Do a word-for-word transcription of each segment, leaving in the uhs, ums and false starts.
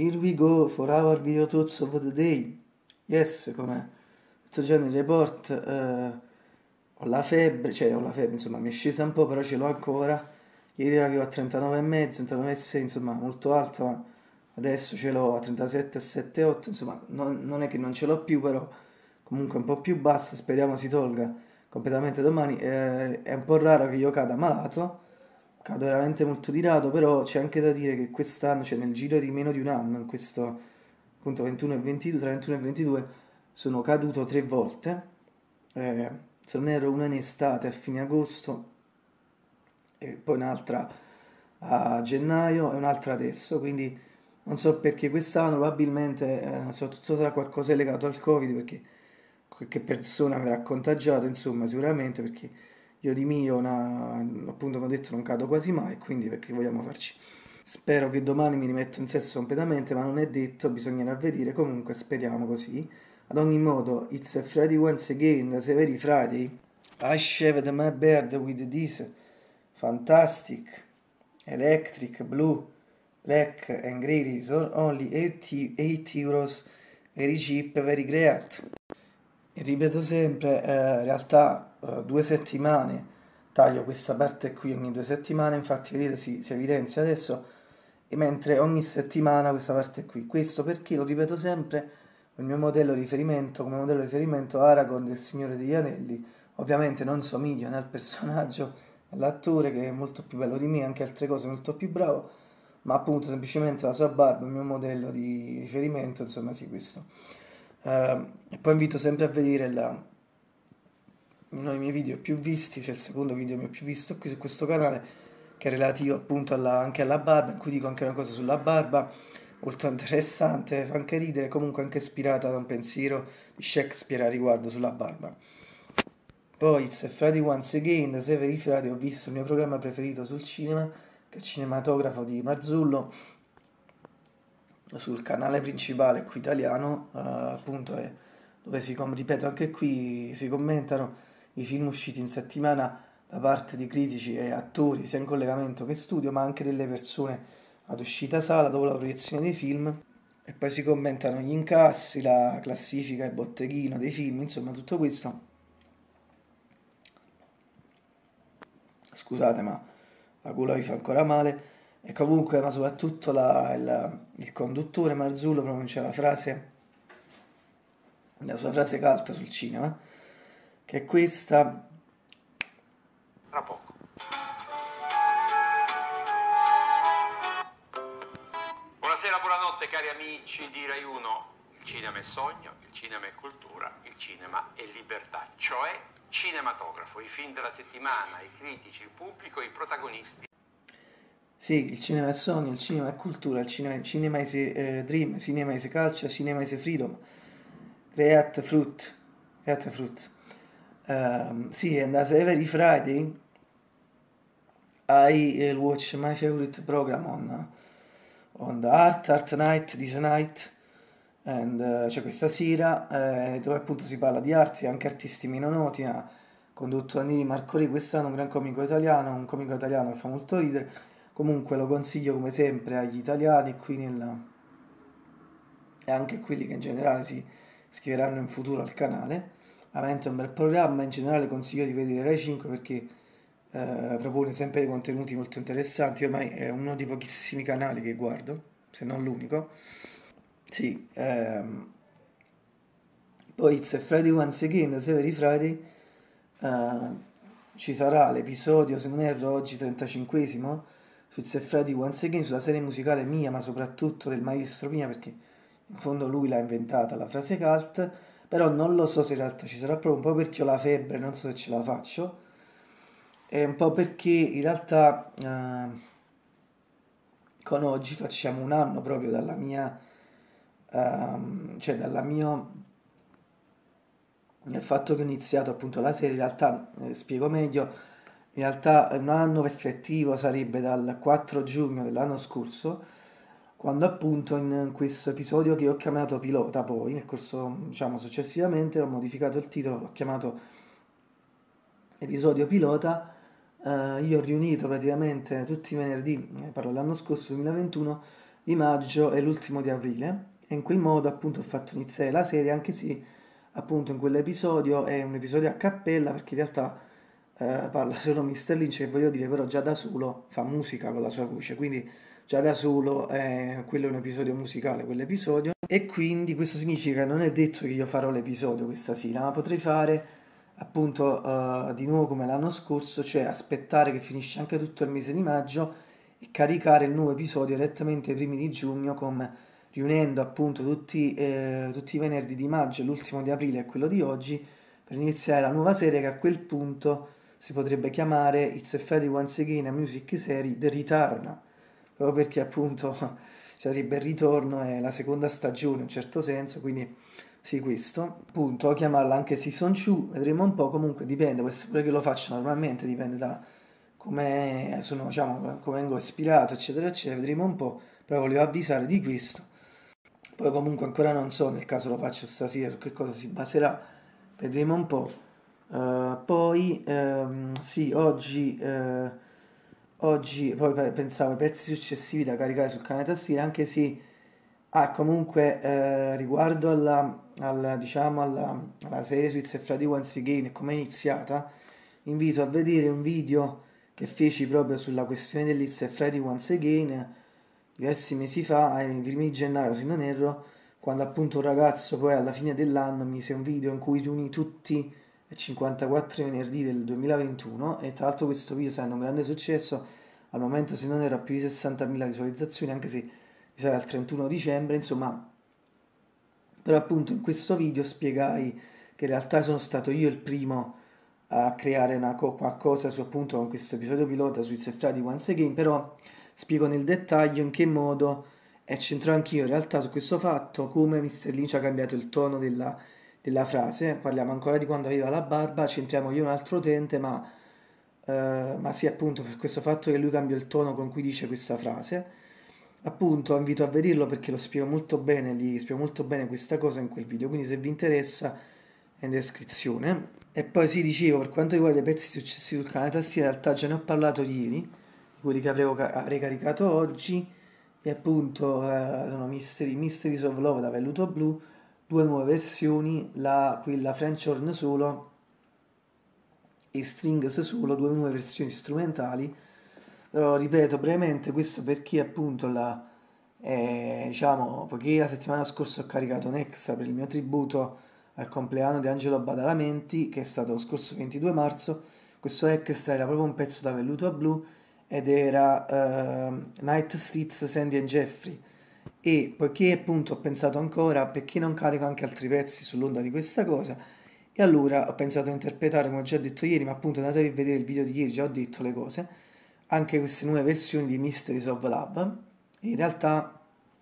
Here we go for our video thoughts of the day. Yes, come detto già nel report, eh, ho la febbre, cioè ho la febbre, insomma mi è scesa un po', però ce l'ho ancora. Ieri avevo a trentanove e mezzo, trentanove virgola sei, insomma molto alta, ma adesso ce l'ho a trentasette virgola sette otto, insomma non, non è che non ce l'ho più, però comunque un po' più bassa, speriamo si tolga completamente domani. Eh, è un po' raro che io cada malato. Cado veramente molto di rado, però c'è anche da dire che quest'anno, cioè nel giro di meno di un anno, in questo appunto ventuno e ventidue, tra ventuno e ventidue, sono caduto tre volte. Eh, se non erro una in estate a fine agosto, e poi un'altra a gennaio e un'altra adesso, quindi non so perché quest'anno probabilmente, eh, soprattutto sarà qualcosa legato al Covid, perché qualche persona mi avrà contagiato, insomma, sicuramente, perché io di mio, una, appunto, come ho detto, non cado quasi mai, quindi perché vogliamo farci? Spero che domani mi rimetto in sesto completamente, ma non è detto, bisognerà vedere, comunque speriamo così. Ad ogni modo, it's a Friday once again, the very Friday. I shaved my beard with this fantastic electric blue, black and grey razor, only eighty, eighty euros, very cheap, very great. E ripeto sempre, eh, in realtà eh, due settimane, taglio questa parte qui ogni due settimane, infatti vedete si, si evidenzia adesso, e mentre ogni settimana questa parte qui. Questo perché, lo ripeto sempre, il mio modello di riferimento, come modello di riferimento Aragorn del Signore degli Anelli, ovviamente non somiglia né al personaggio, all'attore che è molto più bello di me, anche altre cose molto più bravo, ma appunto semplicemente la sua barba, il mio modello di riferimento, insomma sì questo. Eh, e poi invito sempre a vedere la- uno dei miei video più visti, cioè il secondo video mio più visto qui su questo canale, che è relativo appunto alla- anche alla barba, in cui dico anche una cosa sulla barba, molto interessante, fa anche ridere, comunque anche ispirata da un pensiero di Shakespeare a riguardo sulla barba. Poi, It's a Friday Once Again, da Severi Friday, ho visto il mio programma preferito sul cinema, che è il cinematografo di Marzullo, sul canale principale qui italiano, eh, appunto, è dove si, com- ripeto, anche qui si commentano i film usciti in settimana da parte di critici e attori, sia in collegamento che in studio, ma anche delle persone ad uscita sala dopo la proiezione dei film, e poi si commentano gli incassi, la classifica, il botteghino dei film, insomma tutto questo. Scusate, ma la gola mi fa ancora male. E comunque, ma soprattutto la- il, il conduttore Marzullo pronuncia la frase, la sua frase calta sul cinema, che è questa. Tra poco. Buonasera, buonanotte cari amici di Rai uno. Il cinema è sogno, il cinema è cultura, il cinema è libertà, cioè cinematografo, i film della settimana, i critici, il pubblico, i protagonisti. Sì, il cinema è sogno, il cinema è cultura, il cinema, il cinema is a eh, dream, cinema is a culture, cinema is a freedom. Create fruit, create fruit. Um, sì, and as every Friday I uh, watch my favorite program on, uh, on the Art, Art Night, This Night, and, uh, cioè questa sera, eh, dove appunto si parla di arti, anche artisti meno noti, ha condotto Annini Marcori quest'anno, un gran comico italiano, un comico italiano che fa molto ridere. Comunque lo consiglio come sempre agli italiani qui nella, e anche a quelli che in generale si iscriveranno in futuro al canale. Veramente è un bel programma, in generale consiglio di vedere Rai cinque perché eh, propone sempre dei contenuti molto interessanti, ormai è uno dei pochissimi canali che guardo, se non l'unico. Sì, ehm, poi It's a Friday Once Again, Severi Friday, eh, ci sarà l'episodio, se non erro, oggi trentacinquesimo, su It's a Friday Once Again, sulla serie musicale mia, ma soprattutto del maestro mia, perché in fondo lui l'ha inventata la frase cult, però non lo so se in realtà ci sarà proprio un po' perché ho la febbre, non so se ce la faccio, e un po' perché in realtà eh, con oggi facciamo un anno proprio dalla mia, ehm, cioè dalla mio nel fatto che ho iniziato appunto la serie, in realtà, eh, spiego meglio, in realtà un anno effettivo sarebbe dal quattro giugno dell'anno scorso, quando appunto in questo episodio che ho chiamato pilota, poi nel corso, diciamo, successivamente ho modificato il titolo, l'ho chiamato episodio pilota, eh, io ho riunito praticamente tutti i venerdì, eh, parlo dell'anno scorso, duemilaventuno, di maggio e l'ultimo di aprile, e in quel modo appunto ho fatto iniziare la serie, anche se appunto in quell'episodio è un episodio a cappella, perché in realtà eh, parla solo mister Lynch, che voglio dire però già da solo fa musica con la sua voce, quindi già da solo eh, quello è un episodio musicale, quell'episodio, e quindi questo significa che non è detto che io farò l'episodio questa sera, ma potrei fare appunto eh, di nuovo come l'anno scorso, cioè aspettare che finisce anche tutto il mese di maggio e caricare il nuovo episodio direttamente ai primi di giugno, come riunendo appunto tutti, eh, tutti i venerdì di maggio, l'ultimo di aprile e quello di oggi, per iniziare la nuova serie che a quel punto si potrebbe chiamare It's a Friday Once Again, a Music Series The Return, proprio perché appunto sarebbe il ritorno e la seconda stagione in un certo senso, quindi sì, questo, appunto, o chiamarla anche Season due, vedremo un po', comunque dipende, può essere pure che lo faccio normalmente, dipende da come sono, diciamo, come vengo ispirato, eccetera, eccetera, vedremo un po', però volevo avvisare di questo. Poi comunque ancora non so nel caso lo faccio stasera su che cosa si baserà, vedremo un po'. Eh, poi ehm, sì, oggi, eh, oggi poi pe- pensavo ai pezzi successivi da caricare sul canale tastiera, anche se ah, comunque eh, riguardo alla, alla, diciamo, alla, alla serie su It's a Friday Once Again e come è iniziata, invito a vedere un video che feci proprio sulla questione dell'It's a Friday Once Again diversi mesi fa, ai primi di gennaio se non erro, quando appunto un ragazzo poi alla fine dell'anno mise un video in cui riunì tutti i cinquantaquattro venerdì del duemilaventuno, e tra l'altro questo video sta avendo un grande successo, al momento se non era più di sessantamila visualizzazioni, anche se risale al trentuno dicembre, insomma, però appunto in questo video spiegai che in realtà sono stato io il primo a creare una co- qualcosa su appunto con questo episodio pilota su It's a Friday Once Again, però spiego nel dettaglio in che modo, e c'entro anch'io in realtà su questo fatto, come mister Lynch ha cambiato il tono della, della frase. Parliamo ancora di quando aveva la barba, c'entriamo io e un altro utente, ma, eh, ma sì, appunto per questo fatto che lui cambia il tono con cui dice questa frase. Appunto, invito a vederlo perché lo spiego molto bene, gli spiego molto bene questa cosa in quel video, quindi se vi interessa è in descrizione. E poi sì, dicevo, per quanto riguarda i pezzi successivi sul canale tastiera, in realtà già ne ho parlato ieri, di quelli che avrei, avrei caricato oggi, e appunto eh, sono Mystery, Mysteries of Love da Velluto Blu, due nuove versioni, la, quella French Horn solo e Strings solo, due nuove versioni strumentali. Però ripeto brevemente questo perché appunto la, eh, diciamo, poiché la settimana scorsa ho caricato un extra per il mio tributo al compleanno di Angelo Badalamenti, che è stato lo scorso ventidue marzo, questo extra era proprio un pezzo da velluto blu ed era eh, Night Streets, Sandy and Jeffrey. E poiché appunto ho pensato ancora perché non carico anche altri pezzi sull'onda di questa cosa, e allora ho pensato a interpretare, come ho già detto ieri, ma appunto andatevi a vedere il video di ieri, già ho detto le cose, anche queste nuove versioni di Mysteries of Love. E in realtà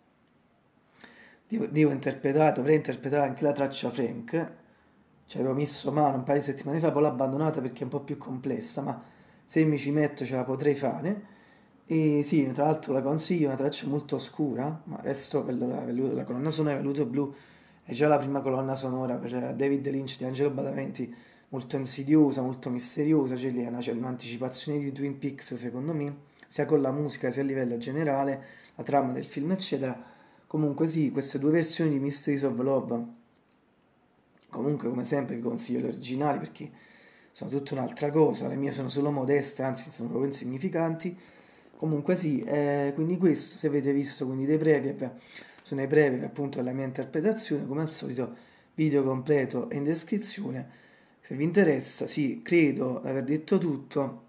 devo, devo interpretare, dovrei interpretare anche la traccia Frank. Ci avevo messo mano un paio di settimane fa, poi l'ho abbandonata perché è un po' più complessa, ma se mi ci metto ce la potrei fare. E sì, tra l'altro la consiglio, è una traccia molto oscura, ma resto per la, per la colonna sonora di Velluto Blu è già la prima colonna sonora per David Lynch di Angelo Badalamenti, molto insidiosa, molto misteriosa, c'è lì una- c'è un'anticipazione di Twin Peaks secondo me, sia con la musica sia a livello generale, la trama del film eccetera. Comunque sì, queste due versioni di Mysteries of Love, comunque come sempre vi consiglio le originali perché sono tutta un'altra cosa, le mie sono solo modeste, anzi sono proprio insignificanti. Comunque sì, eh, quindi questo, se avete visto quindi dei brevi, beh, sono i brevi appunto della mia interpretazione, come al solito video completo è in descrizione, se vi interessa, sì, credo di aver detto tutto,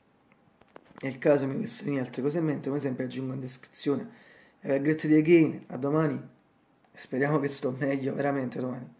nel caso mi avessero venire altre cose in mente, come sempre aggiungo in descrizione. Have a great day again, a domani, speriamo che sto meglio, veramente domani.